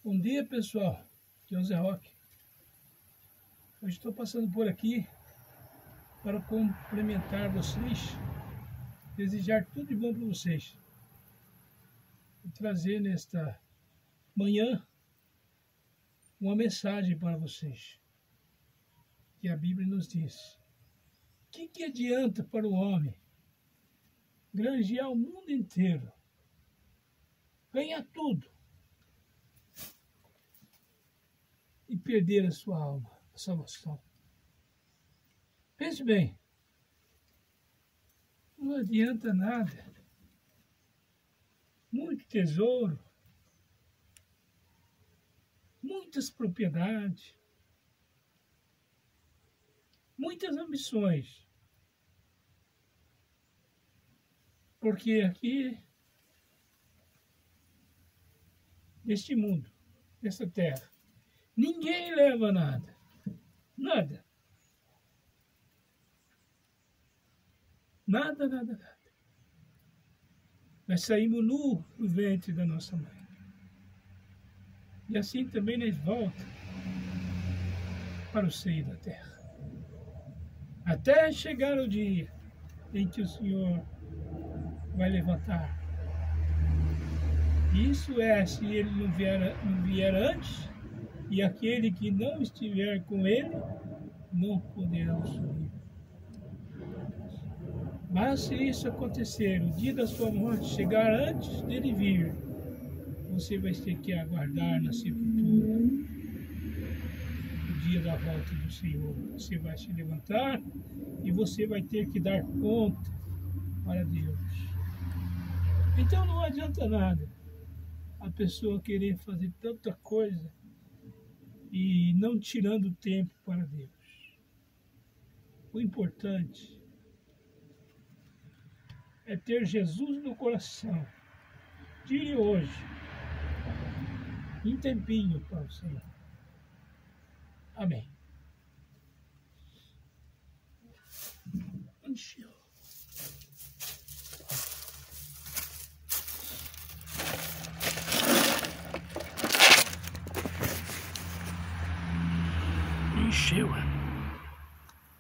Bom dia, pessoal. Aqui é o Zé Roque. Hoje estou passando por aqui para cumprimentar vocês, desejar tudo de bom para vocês e trazer nesta manhã uma mensagem para vocês, que a Bíblia nos diz: o que adianta para o homem granjear o mundo inteiro, ganhar tudo e perder a sua alma, a salvação? Pense bem, não adianta nada. Muito tesouro, muitas propriedades, muitas ambições, porque aqui, neste mundo, nessa terra, ninguém leva nada, nada, nada, nada, nada. Nós saímos nu do ventre da nossa mãe. E assim também nós voltamos para o seio da terra. Até chegar o dia em que o Senhor vai levantar. Isso é, se Ele não vier antes, e aquele que não estiver com Ele, não poderá subir. Mas se isso acontecer, o dia da sua morte chegar antes dele vir, você vai ter que aguardar na sepultura o dia da volta do Senhor. Você vai se levantar e você vai ter que dar conta para Deus. Então não adianta nada a pessoa querer fazer tanta coisa e não tirando tempo para Deus. O importante é ter Jesus no coração. Tire hoje um tempinho para o Senhor. Amém. Encheu. Encheu.